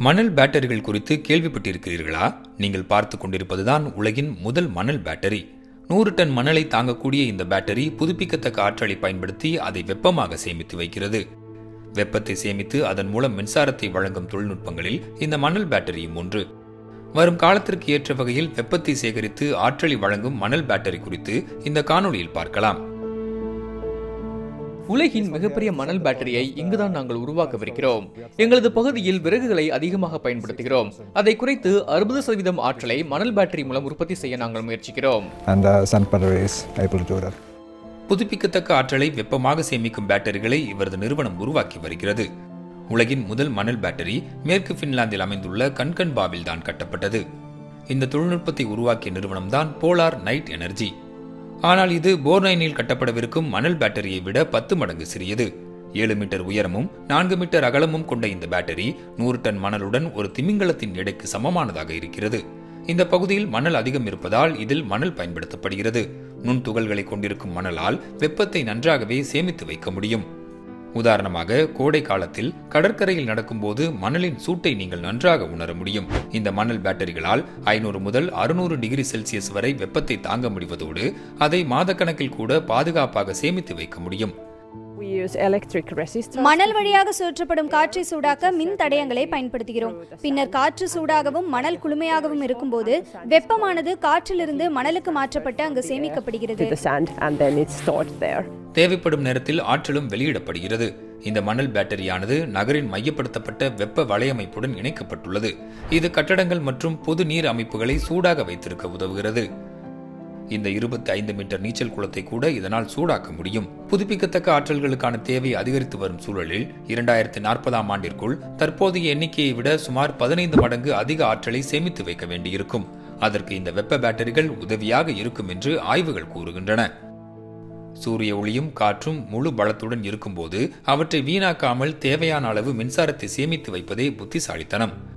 மணல் பேட்டரிகள் குறித்து கேள்விப்பட்டிருக்கிறீர்களா? நீங்கள் பார்த்து கொண்டிருப்பதுதான் உலகின் முதல் மணல் பேட்டரி. 100 டன் மணலை தாங்கக்கூடிய இந்த பேட்டரி புதுப்பிக்கத்தக்க ஆற்றலை பயன்படுத்தி அதை வெப்பமாக சேமித்து வைக்கிறது. வெப்பத்தை சேமித்து அதன் மூலம் மின்சாரத்தை வழங்கும் தொழில்நுட்பங்களில் இந்த மணல் பேட்டரியும் ஒன்று. வரும் காலத்திற்கு ஏற்ற வகையில் வெப்பத்தை சேகரித்து ஆற்றலை வழங்கும் மணல் பேட்டரி குறித்து இந்த காணொளியில் பார்க்கலாம். உலகின் மிகப்பெரிய மணல் பேட்டரியை இங்குதான் நாங்கள் உருவாக்கவிருக்கிறோம். எங்களது பகுதியில் விறகுகளை அதிகமாக பயன்படுத்துகிறோம். அதை குறைத்து 60% ஆற்றலை மணல் பேட்டரி மூலம் உற்பத்தி செய்ய நாங்கள் முயற்சிக்கிறோம். புதுப்பிக்கத்தக்க ஆற்றலை வெப்பமாக சேமிக்கும் பேட்டரிகளை இவரது நிறுவனம் உருவாக்கி வருகிறது. உலகின் முதல் மணல் பேட்டரி மேற்கு பின்லாந்தில் அமைந்துள்ள கன்கன்பாவில் தான் கட்டப்பட்டது. இந்த தொழில்நுட்பத்தை உருவாக்கிய நிறுவனம்தான் போலார் நைட் எனர்ஜி. ஆனால் இது போர்னைனில் கட்டப்படவிருக்கும் மணல் பேட்டரியை விட 10 மடங்கு சிறியது. 7 மீட்டர் உயரமும் 4 மீட்டர் அகலமும் கொண்ட இந்த பேட்டரி 100 டன் மணலுடன் ஒரு திமிங்கலத்தின் எடைக்கு சமமானதாக இருக்கிறது. இந்த பகுதியில் மணல் அதிகம் இருப்பதால் இதில் மணல் பயன்படுத்தப்படுகிறது. நுண்துகள்களை கொண்டிருக்கும் மணலால் வெப்பத்தை நன்றாகவே சேமித்து வைக்க முடியும். உதாரணமாக கோடை காலத்தில் கடற்கரையில் நடக்கும்போது மணலின் சூட்டை நீங்கள் நன்றாக உணர முடியும். இந்த மணல் பேட்டரிகளால் 500 முதல் 600 டிகிரி செல்சியஸ் வரை வெப்பத்தை தாங்க முடிவதோடு அதை மாதக்கணக்கில் கூட பாதுகாப்பாக சேமித்து வைக்க முடியும். மணல் வழியாக சுழற்றப்படும் காற்றை சூடாக்க மின் தடயங்களை பயன்படுத்துகிறோம். பின்னர் காற்று சூடாகவும் மணல் குளுமையாகவும் இருக்கும்போது வெப்பமானது காற்றிலிருந்து மணலுக்கு மாற்றப்பட்டு அங்கு சேமிக்கப்படுகிறது. தேவைப்படும் நேரத்தில் ஆற்றலும் வெளியிடப்படுகிறது. இந்த மணல் பேட்டரியானது நகரின் மையப்படுத்தப்பட்ட வெப்ப வலையமைப்புடன் இணைக்கப்பட்டுள்ளது. இது கட்டடங்கள் மற்றும் பொது நீர் அமைப்புகளை சூடாக வைத்திருக்க உதவுகிறது. இந்த 25 மீட்டர் நீச்சல் குளத்தை கூட இதனால் சூடாக்க முடியும். புதுப்பிக்கத்தக்க ஆற்றல்களுக்கான தேவை அதிகரித்து வரும் சூழலில் 2040ஆம் ஆண்டிற்குள் தற்போதைய எண்ணிக்கையை விட சுமார் 15 மடங்கு அதிக ஆற்றலை சேமித்து வைக்க வேண்டியிருக்கும். அதற்கு இந்த வெப்ப பேட்டரிகள் உதவியாக இருக்கும் என்று ஆய்வுகள் கூறுகின்றன. சூரிய ஒளியும் காற்றும் முழு பலத்துடன் இருக்கும்போது அவற்றை வீணாக்காமல் தேவையான அளவு மின்சாரத்தை சேமித்து வைப்பதே புத்திசாலித்தனம்.